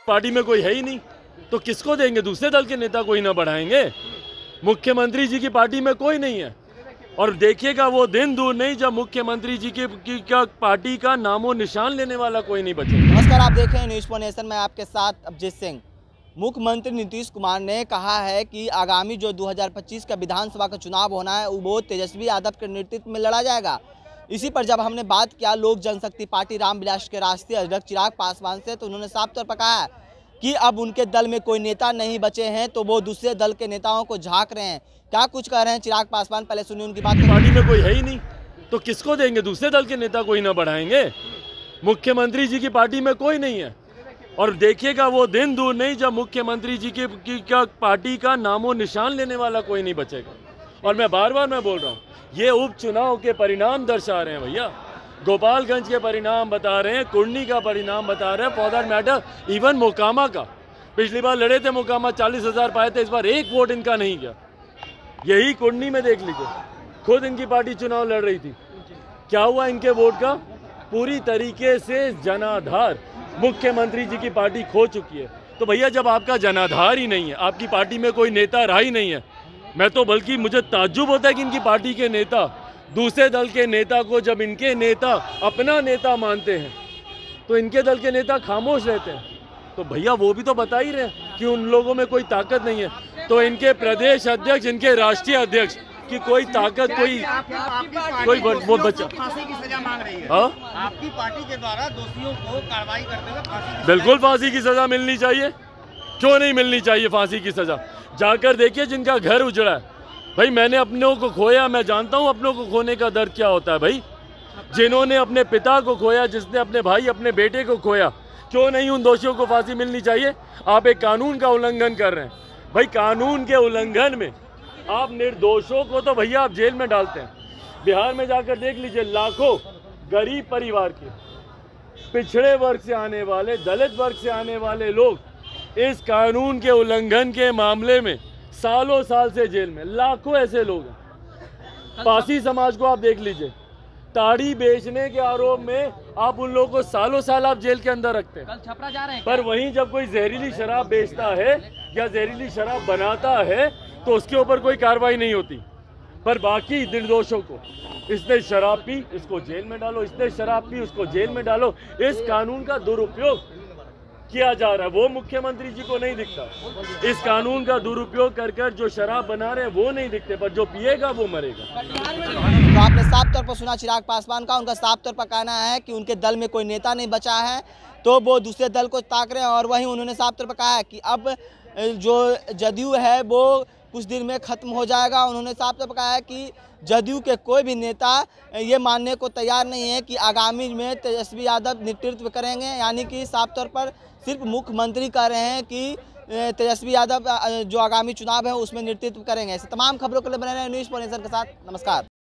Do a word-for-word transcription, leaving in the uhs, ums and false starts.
Party में कोई है ही नहीं, तो किसको देंगे? दूसरे दल के नेता कोई ना बढ़ाएंगे? मुख्यमंत्री जी की पार्टी में कोई नहीं है। और देखिएगा वो दिन दूर नहीं जब मुख्यमंत्री जी की, की का पार्टी का नामो निशान लेने वाला कोई नहीं बचेगा। नमस्कार, आप देख रहे हैं न्यूज़ नेशन में आपके साथ अभिजीत सिंह। मुख्यमंत्री नीतीश कुमार ने कहा है कि आगामी जो दो हज़ार पच्चीस का विधानसभा का चुनाव होना है वो तेजस्वी यादव के नेतृत्व में लड़ा जाएगा। इसी पर जब हमने बात किया लोक जनशक्ति पार्टी रामविलास के राष्ट्रीय अध्यक्ष चिराग पासवान से, तो उन्होंने साफ तौर पर कहा है कि अब उनके दल में कोई नेता नहीं बचे हैं, तो वो दूसरे दल के नेताओं को झांक रहे हैं। क्या कुछ कह रहे हैं चिराग पासवान, पहले सुनिए उनकी बात। पार्टी में कोई है ही नहीं, तो किसको देंगे? दूसरे दल के नेता कोई ना बढ़ाएंगे? मुख्यमंत्री जी की पार्टी में कोई नहीं है। और देखिएगा वो दिन दूर नहीं जब मुख्यमंत्री जी की, की का पार्टी का नामो निशान लेने वाला कोई नहीं बचेगा। और मैं बार बार मैं बोल रहा हूँ, ये उपचुनाव के परिणाम दर्शा रहे हैं भैया। गोपालगंज के परिणाम बता रहे हैं, कुर्नी का परिणाम बता रहे हैं, for that matter even Mokama का। पिछली बार लड़े थे मोकामा, चालीस हजार पाए थे, इस बार एक वोट इनका नहीं गया। यही कुर्नी में देख लीजिए, खुद इनकी पार्टी चुनाव लड़ रही थी, क्या हुआ इनके वोट का? पूरी तरीके से जनाधार मुख्यमंत्री जी की पार्टी खो चुकी है। तो भैया जब आपका जनाधार ही नहीं है, आपकी पार्टी में कोई नेता रहा ही नहीं है, मैं तो बल्कि मुझे ताज्जुब होता है कि इनकी पार्टी के नेता दूसरे दल के नेता को, जब इनके नेता अपना नेता मानते हैं तो इनके दल के नेता खामोश रहते हैं। तो भैया वो भी तो बता ही रहे हैं कि उन लोगों में कोई ताकत नहीं है। तो इनके प्रदेश अध्यक्ष, इनके राष्ट्रीय अध्यक्ष की कोई ताकत, कोई कोई वो बच्चा फांसी की सजा मांग रही है। हाँ, आपकी पार्टी के द्वारा दोषियों को कार्रवाई करते हुए फांसी, बिल्कुल फांसी की सजा मिलनी चाहिए। क्यों नहीं मिलनी चाहिए फांसी की सजा? जाकर देखिए जिनका घर उजड़ा है। भाई मैंने अपनों को खोया, मैं जानता हूँ अपनों को खोने का दर्द क्या होता है। भाई जिन्होंने अपने पिता को खोया, जिसने अपने भाई अपने बेटे को खोया, क्यों नहीं उन दोषियों को फांसी मिलनी चाहिए? आप एक कानून का उल्लंघन कर रहे हैं। भाई कानून के उल्लंघन में आप निर्दोषों को तो भैया आप जेल में डालते हैं। बिहार में जाकर देख लीजिए, लाखों गरीब परिवार के, पिछड़े वर्ग से आने वाले, दलित वर्ग से आने वाले लोग इस कानून के उल्लंघन के मामले में सालों साल से जेल में। लाखों ऐसे लोग हैं। पासी समाज को आप देख लीजिए, ताड़ी बेचने के आरोप में आप उन लोगों को सालों साल आप जेल के अंदर रखते हैं। कल छपरा जा रहे हैं, पर वहीं जब कोई जहरीली शराब बेचता है या जहरीली शराब बनाता है तो उसके ऊपर कोई कार्रवाई नहीं होती। पर बाकी निर्दोषों को, इसने शराब पी इसको जेल में डालो, इसने शराब पी उसको जेल में डालो। इस कानून का दुरुपयोग किया जा रहा है, वो मुख्यमंत्री जी को नहीं दिखता। इस कानून का दुरुपयोग कर कर जो शराब बना रहे हैं वो नहीं दिखते, पर जो पिएगा वो मरेगा। तो आपने साफ तौर पर सुना चिराग पासवान का। उनका साफ तौर पर कहना है कि उनके दल में कोई नेता नहीं बचा है, तो वो दूसरे दल को ताक रहे हैं। और वहीं उन्होंने साफ तौर पर कहा है कि अब जो जदयू है वो कुछ दिन में खत्म हो जाएगा। उन्होंने साफ तौर पर कहा है कि जदयू के कोई भी नेता ये मानने को तैयार नहीं है कि आगामी में तेजस्वी यादव नेतृत्व करेंगे। यानी कि साफ तौर पर सिर्फ मुख्यमंत्री कह रहे हैं कि तेजस्वी यादव जो आगामी चुनाव है उसमें नेतृत्व करेंगे। ऐसे तमाम खबरों के लिए बने रहे न्यूज़ नेशन के साथ। नमस्कार।